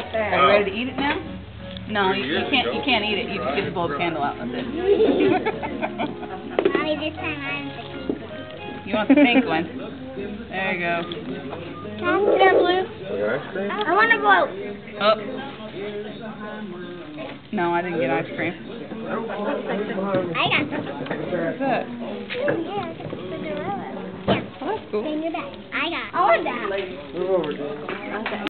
Are you ready to eat it now? No, you can't. You can't eat it. You just get to blow the candle out. That's it. Mommy, this time I'm the pink one. You want the pink one? There you go. Can I get blue? I want a blue. Oh. No, I didn't get ice cream. I got some. What's that? Yeah, Oh, that's cool. in your bag. I got all of that. Move over, dude.